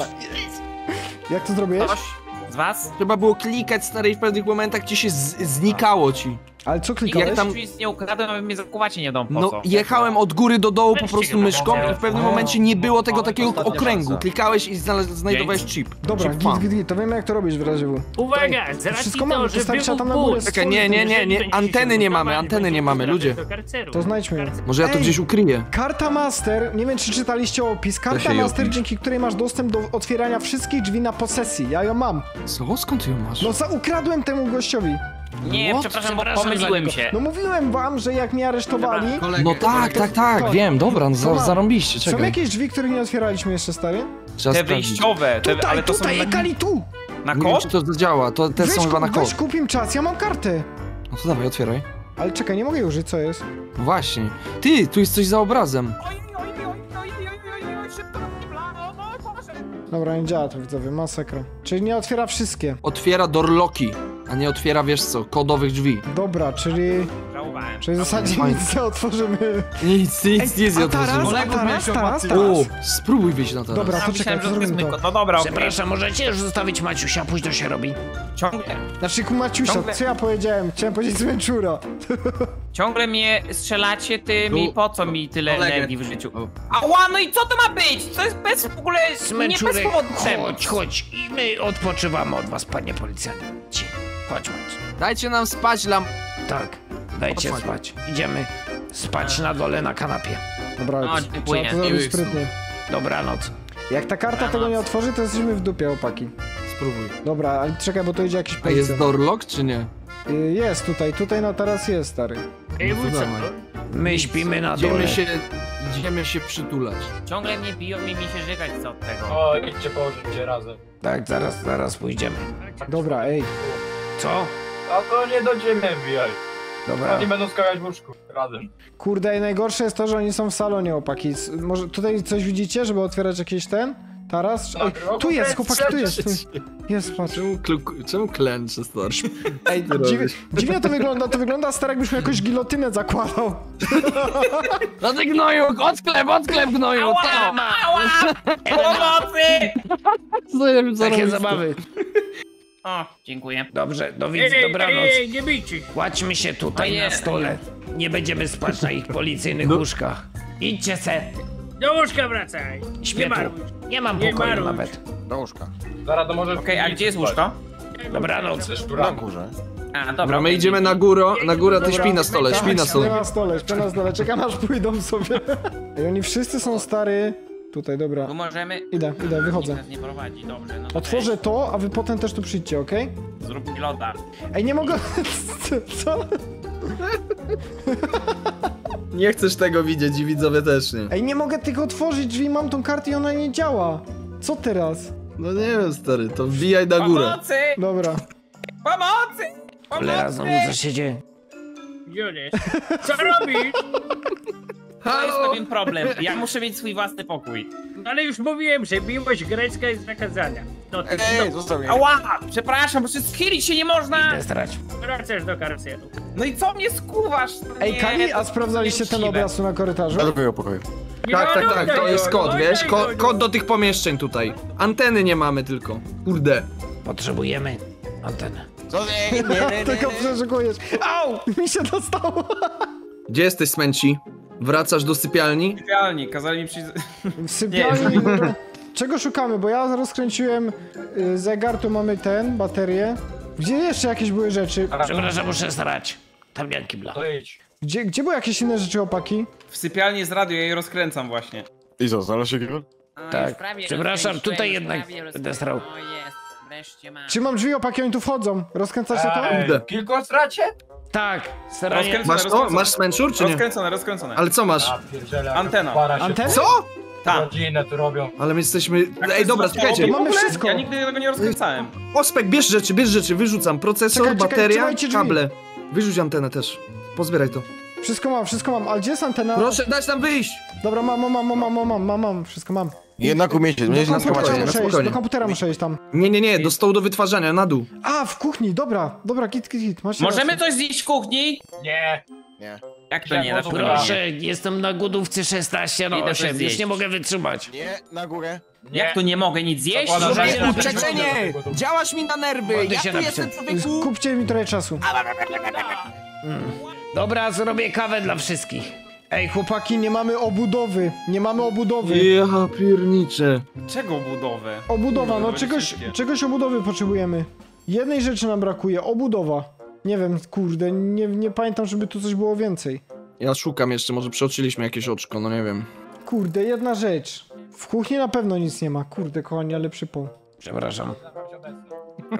Jak to zrobiłeś? Ktoś z was? Trzeba było klikać, stary, i w pewnych momentach ci się z znikało ci. Ale co I klikałeś? jak tam nic nie ukradłem, a wy mnie zakuwacie nie dom, po No, co? jechałem od góry do dołu po Weźcie prostu go, myszką i w pewnym O. momencie nie było tego takiego ostatnia okręgu. szansa. Klikałeś i znalaz- znajdowałeś chip. Dobra, Chip git, fan. git, git, to wiemy jak to robić w razie W. Uwaga, z racji wszystko to, mamy, że wystarczy, wybuchł tam na górę bunt, Czekaj, nie, nie, nie, nie, jeżeli anteny będziecie nie mamy, budowali, anteny nie mamy, będziecie ludzie. do karceru. To znajdźmy ją. Może ja to Ej! gdzieś ukryję. Karta Master, nie wiem czy czytaliście opis, Da karta się ją Master, pić. dzięki której masz dostęp do otwierania wszystkich drzwi na posesji. Ja ją mam. Co? Skąd ty ją masz? No za ukradłem temu gościowi. Nie, What? przepraszam, bo Przepraszam za pomyliłem niego. się. No mówiłem wam, że jak mnie aresztowali... No tak, tak, tak, To- wiem, dobra, no to za, mam. zarąbiście, Są czekaj. jakieś drzwi, których nie otwieraliśmy jeszcze, stary? Trzeba Te sprawdzić. wyjściowe, te, Tutaj, ale to tutaj, są na, Ekali, tu! na Nie wiem, kod? czy to zadziała, to te Weź, są chyba na ku- kod. weź kup im czas, ja mam kartę. No to dawaj, otwieraj. Ale czekaj, nie mogę jej użyć, co jest? No właśnie. Ty, tu jest coś za obrazem. Oj, oj, oj, oj, oj, oj, oj, szybko na plan, o, no, proszę. Dobra, nie działa to, widzowie, masakra. Czyli nie otwiera wszystkie. Otwiera doorlocki, a nie otwiera, wiesz co, kodowych drzwi. Dobra, czyli... Żałowałem. Czyli w zasadzie Fajnie. nic nie otworzymy. Nic, nic, nic nie a teraz, otworzymy. a teraz, teraz, O, teraz. spróbuj wyjść na teraz. Dobra, A, to myślałem, czekaj, że to to jest zrobimy mój to. kod. No dobra, okej. Przepraszam, możecie już zostawić Maciusia, późno się robi. Ciągle, Znaczy, ku Maciusia, Ciągle- co ja powiedziałem? Chciałem powiedzieć Zmęczura. ciągle mnie strzelacie tym i No, po co mi tyle kolegę. energii w życiu? O. Ała, no i co to ma być? To jest bez w ogóle, nie bez Smęczurek, powodu czemu. chodź, chodź i my odpoczywamy od was, panie policjancie. Chodź, Maciu. Dajcie nam spać, lam... Tak, dajcie Chodź. spać. Idziemy spać na dole na kanapie. Dobra, No, trzeba dziękuję. to zrobić Miłych sprytnie. Dobranoc. Jak ta karta tego nie otworzy, to jesteśmy w dupie, opaki. Spróbuj. Dobra, ale czekaj, bo to idzie jakiś A jest policjant. doorlock, czy nie? Y, Jest tutaj, tutaj na teraz jest, stary. Ej, No wódz, to dawaj. My śpimy na dole. Idziemy się, idziemy się przytulać. Ciągle mnie biją i mi się żygać co od tego. O, idźcie położyć się razem. Tak, zaraz, zaraz pójdziemy. Dobra, ej. Co? A to nie do ciebie wbijaj. Dobra. Oni będą skakać w łóżku. Razem. Kurde, i najgorsze jest to, że oni są w salonie, opaki. S- Może tutaj coś widzicie, żeby otwierać jakiś ten? Taras? Ej, tu jest, chłopaki, tu jest. Tu. Jest, patrz. Czemu, klu- czemu klęczy, stary? Ej, dziwnie, dziwnie to wygląda, to wygląda, stary, jakbyś mu jakąś gilotynę zakładał. No ty gnoju, odklep, odklep gnoju, Ała, tam! ała, pomocy! Takie zabawy. O, dziękuję. Dobrze, do Ej, widzenia, ej, dobranoc. ej, ej, nie bijcie. Kładźmy się tutaj Ojej. na stole. Nie będziemy spać na ich policyjnych łóżkach. Idźcie se. Do łóżka wracaj. Śpię Nie tu. marudź. Nie mam Nie pokoju marudź. nawet. Zaraz to możesz... Okej, a gdzie jest łóżko? Dobranoc. Na górze. A, dobra. Dobra, my okej. idziemy na górę, na górę, ty Dobra. śpi na stole, śpi na Śpię stole. na stole, śpię na stole, czekam aż pójdą sobie. Ej, oni wszyscy są stary. Tutaj, dobra. Tu możemy... Idę, idę, wychodzę. Nikt nas nie prowadzi, dobrze, no to Otworzę to, a wy potem też tu przyjdźcie, okej? weź, zrób mi loda. Ej, nie mogę... Co? Nie chcesz tego widzieć i widzowie też nie. Ej, nie mogę tylko otworzyć drzwi, mam tą kartę i ona nie działa. Co teraz? No nie wiem, stary, to wbijaj na górę. Pomocy! Dobra. Pomocy! Cholera, znowu Pomocy! co się dzieje? Gdzie on jest? Co robisz? To jest pewien problem. Ja muszę mieć swój własny pokój. No ale już mówiłem, że miłość grecka jest zakazana. No ty Ej, zostaw mnie. Ała! Przepraszam, bo się schylić się nie można! Idę strać. wracasz do karcelu. No i co mnie skuwasz? Ej, Nie, Kali, to a sprawdzaliście ten nieuczciwe. obraz tu na korytarzu? Do drugiego pokoju. Tak, tak, tak, to jest kod, wiesz? Ko Ko kod do tych pomieszczeń tutaj. Anteny nie mamy tylko. Kurde. Potrzebujemy antenę. Co? Nie, nie, nie, nie, Tylko nie. przeszukujesz. Au! Mi się dostało. Gdzie jesteś, Smęci? Wracasz do sypialni? Idealnie, kazali mi przyjść... W sypialni... dobra. Czego szukamy? Bo ja rozkręciłem y, zegar, tu mamy ten, baterię. Gdzie jeszcze jakieś były rzeczy? Przepraszam, muszę strać. Tam jak kibla. To idź. Gdzie, gdzie były jakieś inne rzeczy, opaki? W sypialni jest radio, ja je rozkręcam właśnie. I co, znalazł się kibel? A, Tak. już prawie Przepraszam, rozkręciłem, tutaj już jednak prawie będę strał. rozkręciłem. O jest, wreszcie mam. Trzymam drzwi, opaki, oni tu wchodzą. Rozkręcacie to? Kurde. Kilku stracie? Tak, staranie. Rozkręcone, Masz to? rozkręcone. Masz smęczur, czy nie? Rozkręcone, rozkręcone. Ale co masz? A pierdziele, Antena. Para się Antena? Co? Tak. Godzinę tu robią. Ale my jesteśmy... Ej, dobra, słuchajcie. to mamy wszystko. Ja nigdy tego nie rozkręcałem. Ospek, bierz rzeczy, bierz rzeczy, wyrzucam. Procesor, Czekaj, czekaj, bateria, trzymajcie drzwi. kable. Wyrzuć antenę też. Pozbieraj to. Wszystko mam, wszystko mam. Ale gdzie jest antena? Proszę, dać nam wyjść! Dobra, mam, mam, mam, mam, mam, mam, mam, mam, wszystko mam. Jednak umiecie, Do umiecie na komputera schemacie. muszę iść, spokojnie. do komputera muszę iść tam. Nie, nie, nie, do stołu do wytwarzania, na dół. A, w kuchni, dobra, dobra, git, git, git. Masz Możemy rację. coś zjeść w kuchni? Nie. Nie. Jak to nie? Na Dobra. Proszę, jestem na głodówce szesnaście na Idę coś osiem, już zjeść. nie mogę wytrzymać. Nie, na górę. Nie. Jak to nie mogę nic zjeść? Zakładam, że Żeby- jest- Uprzedzenie! Działaś mi na nerwy! Ładnie Ja się tu napiszę. jestem, człowieku! Kupcie mi trochę czasu. Dobra, zrobię kawę dla wszystkich. Ej, chłopaki, nie mamy obudowy. Nie mamy obudowy. Ja pierniczę. Czego budowę? Obudowa, no Budowę czegoś, wszystkie. czegoś obudowy potrzebujemy. Jednej rzeczy nam brakuje, obudowa. Nie wiem, kurde, nie, nie pamiętam, żeby tu coś było więcej. Ja szukam jeszcze, może przeoczyliśmy jakieś oczko, no nie wiem. Kurde, jedna rzecz. W kuchni na pewno nic nie ma. Kurde, kochani, ale przypał. Przepraszam.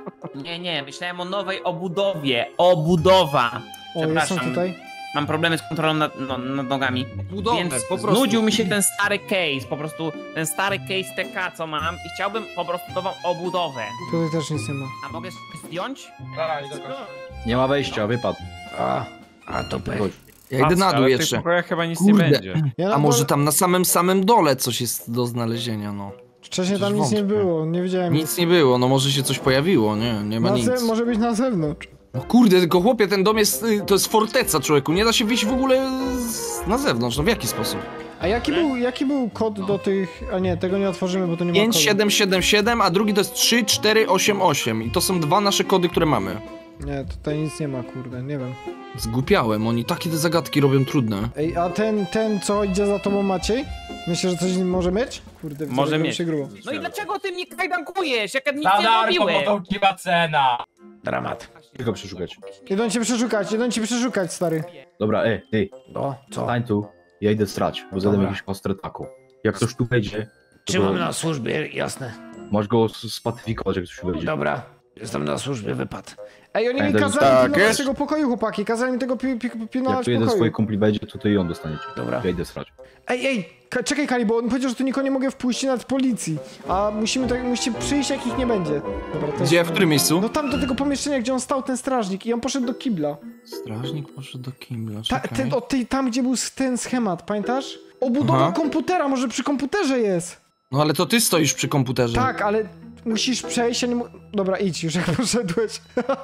Nie, nie, myślałem o nowej obudowie. Obudowa. O, jestem Przepraszam. tutaj. Mam problemy z kontrolą nad, no, nad nogami. Budowę, Więc po prostu. znudził mi się ten stary case, po prostu ten stary case T K, co mam i chciałbym po prostu nową obudowę. Tutaj też nic nie ma. A mogę zdjąć? Zaraz, do końca. Nie ma wejścia, wypadł. A, a to pech. Ja idę na Ale dół w tych jeszcze. pokojach chyba nic Kurde. nie będzie. Ja A na może dole- tam na samym samym dole coś jest do znalezienia, no. Wcześniej tam Przecież nic nie wątpię. było, nie wiedziałem. Nic nie było, no może się coś pojawiło, nie? Nie ma Na nic. ze- może być na zewnątrz. No kurde, tylko chłopie, ten dom jest, y, to jest forteca, człowieku, nie da się wyjść w ogóle z, na zewnątrz, no w jaki sposób? A jaki był, jaki był kod do tych... A nie, tego nie otworzymy, bo to nie ma pięć kodu. siedem siedem siedem, a drugi to jest trzy cztery osiem osiem i to są dwa nasze kody, które mamy. Nie, tutaj nic nie ma, kurde, nie wiem. Zgłupiałem, oni takie te zagadki robią trudne. Ej, a ten, ten, co idzie za tobą, Maciej? Myślę, że coś z nim może mieć? Kurde, widzę, Może że mieć. się grubo. No i dlaczego ty mnie kajdankujesz, jak ja nic nie Zadarko, zrobiłem? bo to uczciwa cena. Dramat. Tylko przeszukać. Idą cię przeszukać, idą cię przeszukać, stary. Dobra, ej, ej, No, co? stań tu. Ja idę strać, bo zadam Dobra. jakiś kontrataku. Jak ktoś tu wejdzie, to Trzymam go- na służbie, jasne. masz go s- spatyfikować, jak ktoś tu wejdzie. Dobra, jestem na służbie, wypad. Ej, oni mi Pamiętaj, kazali tak pilnować jest? tego pokoju, chłopaki, kazali mi tego pi pi Jak pilnować tu jeden z pokoju. twoich kumpli wejdzie, to ty i on dostaniecie. Dobra. Ja idę strać. Ej, ej, ka czekaj Kali, bo on powiedział, że tu nikogo nie mogę wpuścić nawet policji. A musimy tak, musicie przyjść, jak ich nie będzie. Dobra, to Gdzie, jest... w którym miejscu? No tam do tego pomieszczenia, gdzie on stał, ten strażnik, i on poszedł do kibla. Strażnik poszedł do kibla, Ta, czekaj. ten, od tej, tam, gdzie był ten schemat, pamiętasz? Obudowa Aha. komputera, może przy komputerze jest. No ale to ty stoisz przy komputerze. Tak, ale musisz przejść, a nie mo- Dobra, idź już, jak poszedłeś.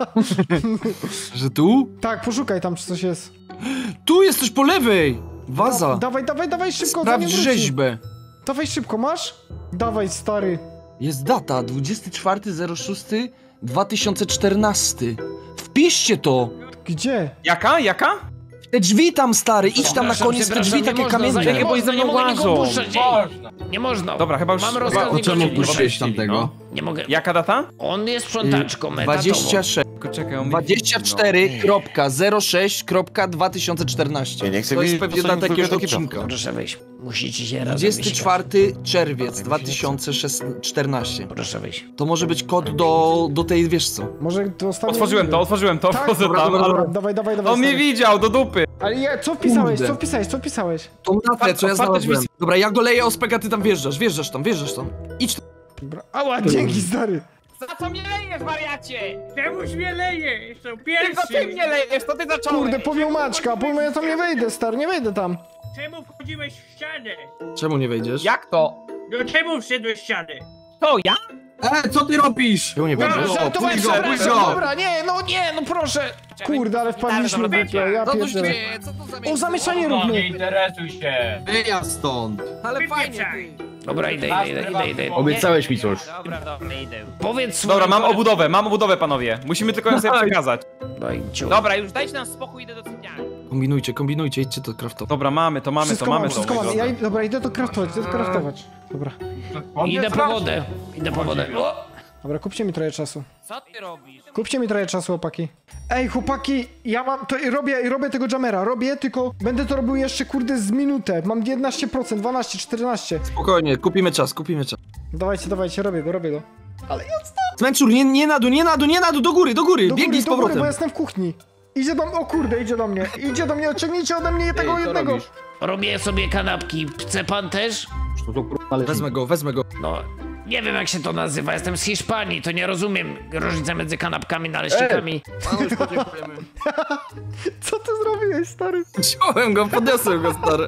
Że tu? Tak, poszukaj tam, czy coś jest. Tu jest coś po lewej! Waza! Da, dawaj, dawaj, dawaj szybko, Sprawdź zanim wróci. rzeźbę. Dawaj szybko, masz? Dawaj, stary. Jest data, dwudziestego czwartego szóstego dwa tysiące czternasty. Wpiszcie to! Gdzie? Jaka? Jaka? Te drzwi tam, stary, idź tam na Przepraszam, koniec, te przepraszam, drzwi nie takie można kamienne. zajść, Czekaj, bo nie za mną mogę nikogo łażą. puszczać, ej. Można. Nie można. Dobra, chyba już- Mam chyba- rozkaz, o nie czemu możecie puszczałeś puszczać. tamtego? no. Nie mogę. Jaka data? On jest sprzątaczką etatową. dwadzieścia sześć. Tylko czekaj, on mi- dwadzieścia cztery zero sześć dwa tysiące czternaście. Ja nie chcę To jest wiedzieć, pewnie po co data mi jakiegoś wygląda ekipa. odcinka. Proszę wyjść. Musicie się razem dwudziestego wysikać. czwartego czerwiec dwa tysiące czternaście. Proszę wyjść. To może być kod do, do tej, wiesz co? Może to ostatnie... Otworzyłem to, otworzyłem to, Tak, wchodzę dobra, tam, dobra, ale... dobra. Dawaj, dawaj, dawaj. On mnie stary. widział, do dupy! Ale ja, co wpisałeś, Kurde. co wpisałeś, co wpisałeś? Tą datę, co ja otwarte znalazłem. drzwi. Dobra, ja go leję ospeka, ty tam wjeżdżasz, wjeżdżasz tam, wjeżdżasz tam. Idź tam. Dobra. Ała, dzięki, stary. Za co mnie lejesz, wariacie? Czemuś mnie leje? Jestem Tylko ty pierwszy. mnie lejesz, to ty zacząłeś! Kurde, powiał Maćka, powiał, ja tam nie wejdę, stary, nie wejdę tam. Czemu wchodziłeś w ścianę? Czemu nie wejdziesz? Jak to? No czemu wszedłeś w ścianę? To ja? E, co ty robisz? Czemu nie wejdziesz? Proszę, to pójdź będzie go, pójdź przepraszam, go. dobra, nie, no nie, no proszę. Kurde, ale wpadliśmy w Dobra, dupę, ja No to pierdolę. śmieje, co to za O, zamieszanie No, nie róbmy. interesuj się. Wyjazd stąd. Ale fajnie. Dobra, idę, idę, idę, idę, idę. Obiecałeś mi coś. Dobra, dobra, idę. Powiedz Dobra, swoim mam kole- obudowę, mam obudowę, panowie. Musimy tylko ją sobie przekazać. Daj, ciu. Dobra, już dajcie nam spokój, idę do sypialni. Kombinujcie, kombinujcie, idźcie to craftowo. Dobra, mamy to, mamy Wszystko to, mam, mamy to. wszystko mam. moi Ja, drodzy. dobra, idę to craftować, idę to craftować. Dobra, Idę po wodę. Idę po wodę. O! dobra, kupcie mi trochę czasu. Co ty robisz? Kupcie mi trochę czasu, chłopaki. Ej, chłopaki, ja mam, to i robię, i robię tego jamera, robię, tylko będę to robił jeszcze, kurde, z minutę. Mam jedenaście procent, dwanaście, czternaście. Spokojnie, kupimy czas, kupimy czas. Dawajcie, dawajcie, robię go, robię go. Ale ja Zmęczur, nie, nie na dół, nie na dół, nie na dół, do góry, do góry, do biegnij góry, z do góry, powrotem. bo ja jestem w kuchni. Idzie do mnie, o kurde, idzie do mnie, idzie do mnie, odciągnijcie ode mnie tego Ej, co jednego. robisz? Robię sobie kanapki. Chce pan też? To to kurwa należy. Wezmę go, wezmę go. No, nie wiem jak się to nazywa. Jestem z Hiszpanii, to nie rozumiem różnicy między kanapkami, naleśnikami. Panu już podziękujemy. Co ty zrobiłeś, stary? Wziąłem go, podniosłem go, stary.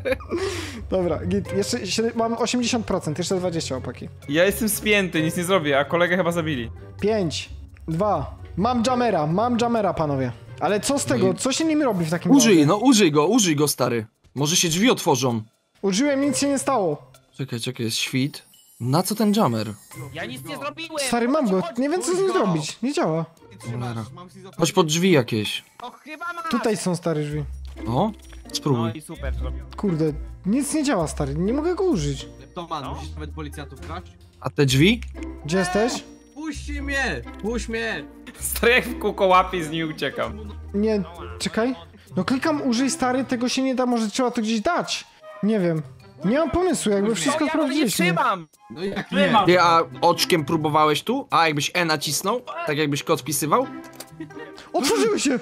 Dobra, git, jeszcze, siedem- mam osiemdziesiąt procent, jeszcze dwadzieścia, chłopaki. Ja jestem spięty, nic nie zrobię, a kolegę chyba zabili. pięć, dwa, mam jamera, mam jamera, panowie. Ale co z tego, co się nim robi w takim Użyj, razie? no użyj go, użyj go, stary. Może się drzwi otworzą. Użyłem, nic się nie stało. Czekaj, czekaj, jest świt. Na co ten jammer? Ja nic nie zrobiłem! Stary, mam go, nie wiem co z nim zrobić, nie działa. Cholera. Chodź pod drzwi jakieś. O, chyba masz! Tutaj są stare drzwi. O, No spróbuj. i super zrobił. Kurde, nic nie działa, stary, nie mogę go użyć. Toman, musisz nawet policjantów kraść? A te drzwi? Gdzie jesteś? Puść mnie! Puść mnie! Stary jak w kółko łapie i z niej uciekam. Nie, czekaj. No klikam użyj, stary, tego się nie da, może trzeba to gdzieś dać. Nie wiem. Nie mam pomysłu, jakby No, wszystko ja to nie sprawdziliśmy. trzymam! No jak Trzymam. Ty, a oczkiem próbowałeś tu? A jakbyś E nacisnął? Tak jakbyś kod wpisywał? Otworzyły się!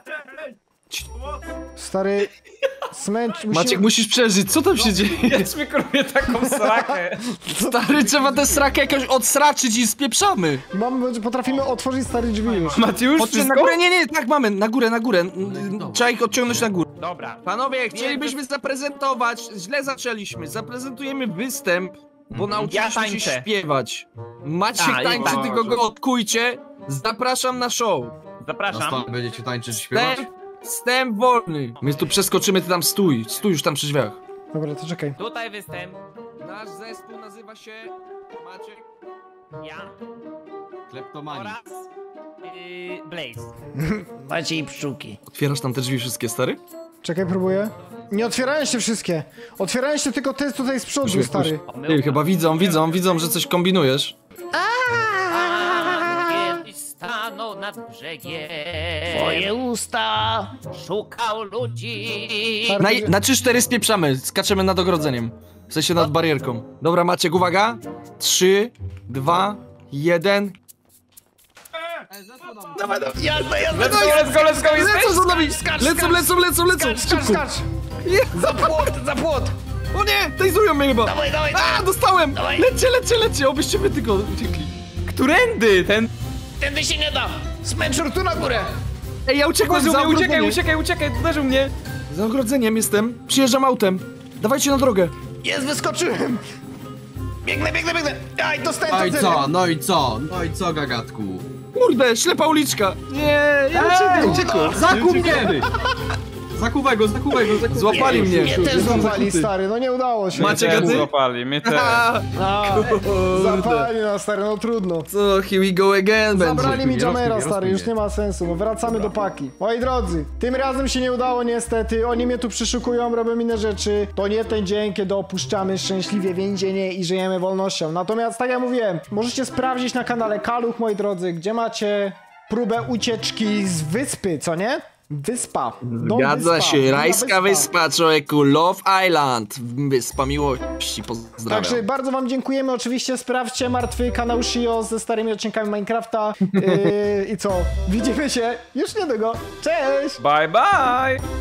Stary, smęcz... musimy- Maciek, musisz przeżyć, co tam się dzieje? Jest mi kurwie taką srakę. Stary, trzeba tę srakę jakoś odsraczyć i spieprzamy. Mamy, potrafimy otworzyć stare drzwi już. Macie już Chodźcie na wszystko? górę, nie, nie, tak mamy, na górę, na górę. N- Trzeba ich odciągnąć na górę. Dobra. Panowie, chcielibyśmy zaprezentować, źle zaczęliśmy, zaprezentujemy występ, bo nauczyliśmy Ja się tańczę. śpiewać. Maciek A, i tańczy, Boże. tylko go odkujcie. Zapraszam na show. Na Zapraszam. stole będziecie tańczyć, śpiewać? Wstęp, wstęp wolny. My tu przeskoczymy, ty tam stój, stój już tam przy drzwiach. Dobra, to czekaj. Tutaj występ. Nasz zespół nazywa się Maciek. Ja Kleptomani. oraz yy, Blaze. Maciej Pszczółki. Otwierasz tam te drzwi wszystkie, stary? Czekaj, próbuję. Nie otwierają się wszystkie. Otwierają się tylko te tutaj z przodu, Puść, stary. Ty, chyba widzą, widzą, widzą, że coś kombinujesz. A kiedyś stanął nad brzegiem. Twoje usta. Szukał ludzi. Stary, Na, to- na trzy cztery spieprzamy, skaczemy nad ogrodzeniem. W sensie nad barierką. Dobra, Maciek, uwaga. trzy, dwa, jeden. Let's go, let's go, let's go, jesteś? Lecą za nami! Lecą, lecą, lecą, lecą! Skacz, skacz! Za płot, za płot. O nie, tejzują mnie chyba! Dawaj, dawaj, A, dostałem! Dawaj. Lećcie, lećcie, lećcie, obyście wy tylko uciekli. Którędy? Ten... Tędy się nie da. Smęczur tu na górę. Ej, ja uciekłem Uderzył za mnie, uciekaj, ogrodzenie. uciekaj, uciekaj, uderzył mnie. Za ogrodzeniem jestem. Przyjeżdżam autem. Dawajcie na drogę. Jest, wyskoczyłem! Biegnę, biegnę, biegnę. Aj, dostałem No i to co, no i co, no i co, gagatku? Kurde, ślepa uliczka. Nie, ja uciekłem. uciekłem. Zakup mnie! Zakuwaj go, zakuwaj go, zakuwaj. Złapali mnie. Mnie też Złapali, stary, no nie udało się. Macie Mnie gaty? złapali, mnie też. A, A, Zapali nas, stary, no trudno. co, here we go again będzie. Zabrali mi Rozkmij, Jamera, rozkmij, stary, już rozkmij. nie ma sensu, no wracamy do paki. Moi drodzy, tym razem się nie udało niestety, oni mnie tu przyszukują, robią inne rzeczy. To nie ten dzień, kiedy opuszczamy szczęśliwie więzienie i żyjemy wolnością. Natomiast, tak jak mówiłem, możecie sprawdzić na kanale Kaluch, moi drodzy, gdzie macie próbę ucieczki z wyspy, co nie? Wyspa. Dom Zgadza wyspa. się, Druga rajska wyspa, człowieku, Love Island, wyspa miłości, pozdrawiam. Także bardzo wam dziękujemy, oczywiście sprawdźcie martwy kanał Shio ze starymi odcinkami Minecrafta yy, i co, widzimy się już niedługo, cześć! Bye, bye.